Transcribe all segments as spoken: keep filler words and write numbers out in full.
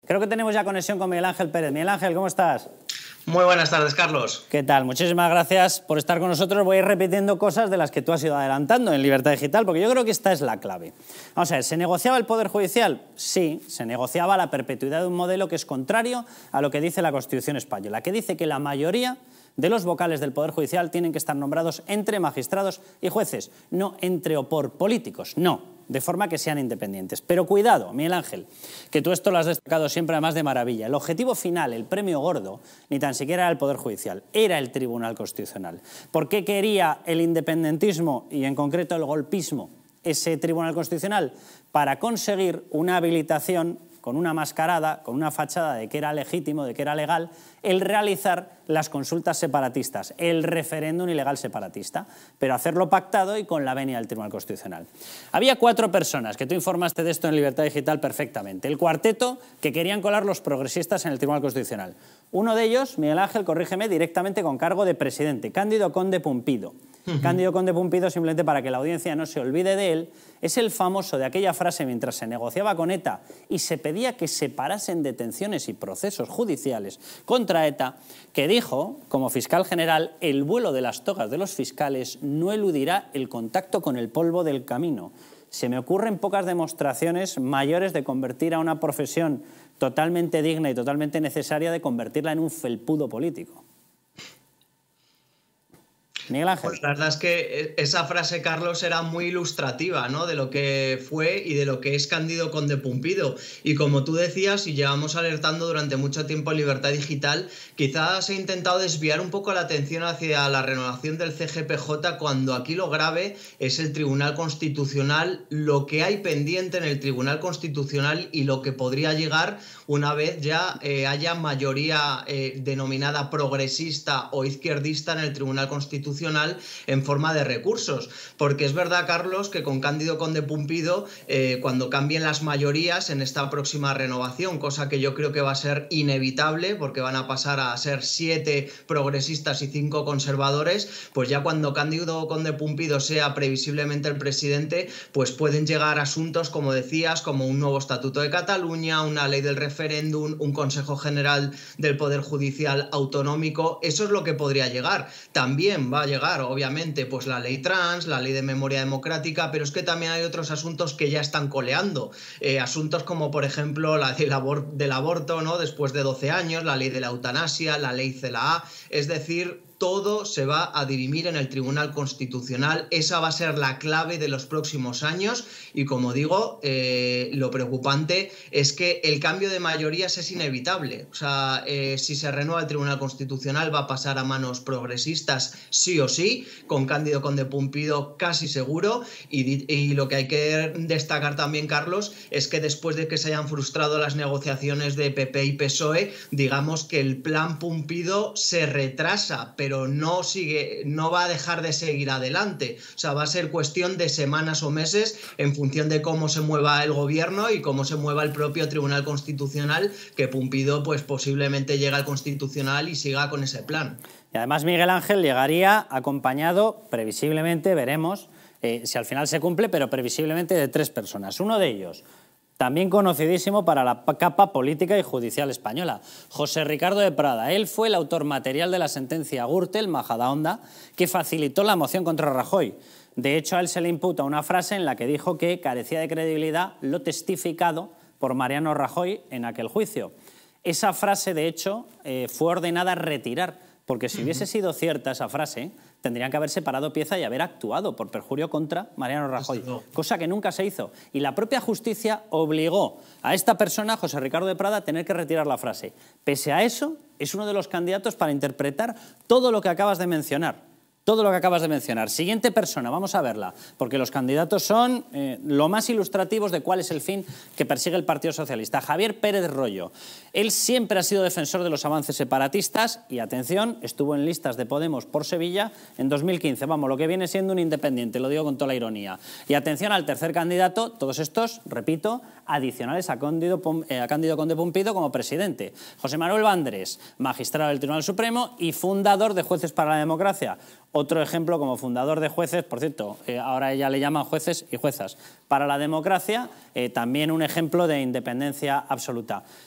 Creo que tenemos ya conexión con Miguel Ángel Pérez. Miguel Ángel, ¿cómo estás? Muy buenas tardes, Carlos. ¿Qué tal? Muchísimas gracias por estar con nosotros. Voy a ir repitiendo cosas de las que tú has ido adelantando en Libertad Digital, porque yo creo que esta es la clave. Vamos a ver, ¿se negociaba el Poder Judicial? Sí, se negociaba la perpetuidad de un modelo que es contrario a lo que dice la Constitución española, que dice que la mayoría de los vocales del Poder Judicial tienen que estar nombrados entre magistrados y jueces, no entre o por políticos, no, de forma que sean independientes. Pero cuidado, Miguel Ángel, que tú esto lo has destacado siempre además de maravilla. El objetivo final, el premio gordo, ni tan siquiera era el Poder Judicial, era el Tribunal Constitucional. ¿Por qué quería el independentismo y en concreto el golpismo ese Tribunal Constitucional? Para conseguir una habilitación con una mascarada, con una fachada de que era legítimo, de que era legal, el realizar las consultas separatistas, el referéndum ilegal separatista, pero hacerlo pactado y con la venia del Tribunal Constitucional. Había cuatro personas, que tú informaste de esto en Libertad Digital perfectamente, el cuarteto que querían colar los progresistas en el Tribunal Constitucional. Uno de ellos, Miguel Ángel, corrígeme, directamente con cargo de presidente, Cándido Conde Pumpido. Uh-huh. Cándido Conde Pumpido, simplemente para que la audiencia no se olvide de él, es el famoso de aquella frase mientras se negociaba con ETA y se pedía que se parasen detenciones y procesos judiciales contra ETA, que dijo, como fiscal general, el vuelo de las togas de los fiscales no eludirá el contacto con el polvo del camino. Se me ocurren pocas demostraciones mayores de convertir a una profesión totalmente digna y totalmente necesaria, de convertirla en un felpudo político. Miguel Ángel. Pues la verdad es que esa frase, Carlos, era muy ilustrativa, ¿no?, de lo que fue y de lo que es Cándido Conde Pumpido. Y como tú decías, y llevamos alertando durante mucho tiempo en Libertad Digital, quizás se ha intentado desviar un poco la atención hacia la renovación del C G P J, cuando aquí lo grave es el Tribunal Constitucional, lo que hay pendiente en el Tribunal Constitucional y lo que podría llegar una vez ya eh, haya mayoría eh, denominada progresista o izquierdista en el Tribunal Constitucional en forma de recursos. Porque es verdad, Carlos, que con Cándido Conde Pumpido, eh, cuando cambien las mayorías en esta próxima renovación, cosa que yo creo que va a ser inevitable, porque van a pasar a ser siete progresistas y cinco conservadores, pues ya cuando Cándido Conde Pumpido sea previsiblemente el presidente, pues pueden llegar asuntos, como decías, como un nuevo Estatuto de Cataluña, una ley del referéndum, un Consejo General del Poder Judicial Autonómico. Eso es lo que podría llegar. También va a llegar, obviamente, pues la ley trans, la ley de memoria democrática, pero es que también hay otros asuntos que ya están coleando. Eh, asuntos como, por ejemplo, la del, abor del aborto, ¿no?, después de doce años, la ley de la eutanasia, la ley C E L A A, es decir, todo se va a dirimir en el Tribunal Constitucional. Esa va a ser la clave de los próximos años y, como digo, eh, lo preocupante es que el cambio de mayorías es inevitable. O sea, eh, si se renueva el Tribunal Constitucional va a pasar a manos progresistas sí o sí, con Cándido Conde Pumpido casi seguro, y, y lo que hay que destacar también, Carlos, es que después de que se hayan frustrado las negociaciones de P P y P S O E, digamos que el plan Pumpido se retrasa, pero pero no sigue, no va a dejar de seguir adelante. O sea, va a ser cuestión de semanas o meses en función de cómo se mueva el gobierno y cómo se mueva el propio Tribunal Constitucional, que Pumpido pues posiblemente llegue al Constitucional y siga con ese plan. Y además Miguel Ángel llegaría acompañado, previsiblemente, veremos eh, si al final se cumple, pero previsiblemente de tres personas. Uno de ellos, también conocidísimo para la capa política y judicial española, José Ricardo de Prada. Él fue el autor material de la sentencia Gürtel Majadahonda, que facilitó la moción contra Rajoy. De hecho, a él se le imputa una frase en la que dijo que carecía de credibilidad lo testificado por Mariano Rajoy en aquel juicio. Esa frase, de hecho, eh, fue ordenada retirar, porque si hubiese sido cierta esa frase, tendrían que haber separado pieza y haber actuado por perjurio contra Mariano Rajoy, cosa que nunca se hizo. Y la propia justicia obligó a esta persona, José Ricardo de Prada, a tener que retirar la frase. Pese a eso, es uno de los candidatos para interpretar todo lo que acabas de mencionar. Todo lo que acabas de mencionar. Siguiente persona, vamos a verla, porque los candidatos son eh, lo más ilustrativos de cuál es el fin que persigue el Partido Socialista. Javier Pérez Royo. Él siempre ha sido defensor de los avances separatistas y, atención, estuvo en listas de Podemos por Sevilla en dos mil quince. Vamos, lo que viene siendo un independiente, lo digo con toda la ironía. Y atención al tercer candidato, todos estos, repito, adicionales a Cándido, eh, a Cándido Conde Pumpido como presidente. José Manuel Vandrés, magistrado del Tribunal Supremo y fundador de Jueces para la Democracia. Otro ejemplo como fundador de Jueces, por cierto, eh, ahora ya le llaman jueces y juezas para la democracia, eh, también un ejemplo de independencia absoluta.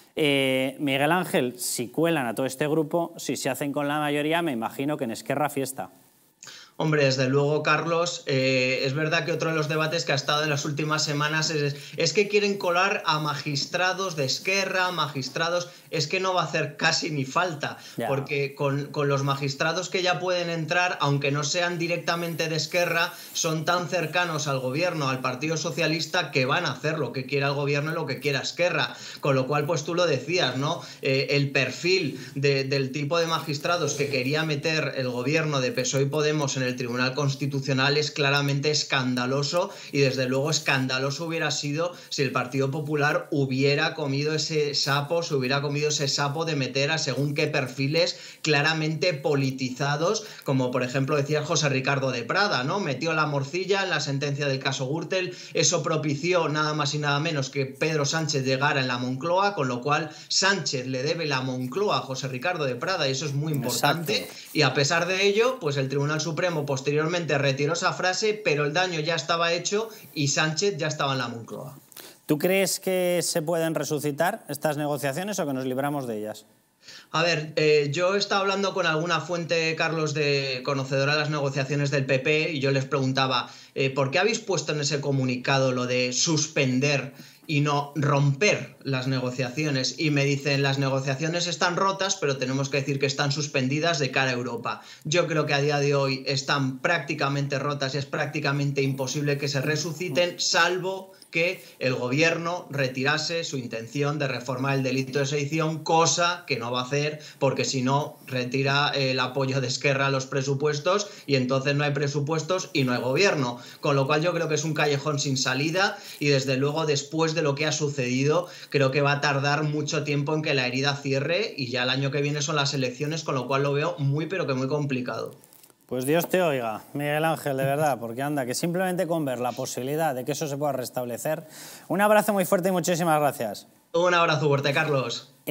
Eh, Miguel Ángel, si cuelan a todo este grupo, si se hacen con la mayoría, me imagino que en Esquerra fiesta. Hombre, desde luego, Carlos, eh, es verdad que otro de los debates que ha estado en las últimas semanas es, es que quieren colar a magistrados de Esquerra, magistrados, es que no va a hacer casi ni falta, yeah. porque con, con los magistrados que ya pueden entrar, aunque no sean directamente de Esquerra, son tan cercanos al gobierno, al Partido Socialista, que van a hacer lo que quiera el gobierno y lo que quiera Esquerra. Con lo cual, pues tú lo decías, ¿no? Eh, el perfil de, del tipo de magistrados que quería meter el gobierno de P S O E y Podemos en el el Tribunal Constitucional es claramente escandaloso, y desde luego escandaloso hubiera sido si el Partido Popular hubiera comido ese sapo, se hubiera comido ese sapo de meter a según qué perfiles claramente politizados, como por ejemplo decía José Ricardo de Prada, ¿no? Metió la morcilla en la sentencia del caso Gürtel, eso propició nada más y nada menos que Pedro Sánchez llegara en la Moncloa, con lo cual Sánchez le debe la Moncloa a José Ricardo de Prada, y eso es muy importante. Exacto. Y a pesar de ello, pues el Tribunal Supremo posteriormente retiró esa frase, pero el daño ya estaba hecho y Sánchez ya estaba en la Moncloa. ¿Tú crees que se pueden resucitar estas negociaciones o que nos libramos de ellas? A ver, eh, yo he estado hablando con alguna fuente, Carlos, de conocedora de las negociaciones del P P, y yo les preguntaba, eh, ¿por qué habéis puesto en ese comunicado lo de suspender y no romper las negociaciones? Y me dicen, las negociaciones están rotas, pero tenemos que decir que están suspendidas de cara a Europa. Yo creo que a día de hoy están prácticamente rotas y es prácticamente imposible que se resuciten, salvo que el gobierno retirase su intención de reformar el delito de sedición, cosa que no va a hacer, porque si no retira el apoyo de Esquerra a los presupuestos y entonces no hay presupuestos y no hay gobierno. Con lo cual yo creo que es un callejón sin salida, y desde luego después de lo que ha sucedido creo que va a tardar mucho tiempo en que la herida cierre, y ya el año que viene son las elecciones, con lo cual lo veo muy pero que muy complicado. Pues Dios te oiga, Miguel Ángel, de verdad, porque anda, que simplemente con ver la posibilidad de que eso se pueda restablecer. Un abrazo muy fuerte y muchísimas gracias. Un abrazo fuerte, Carlos.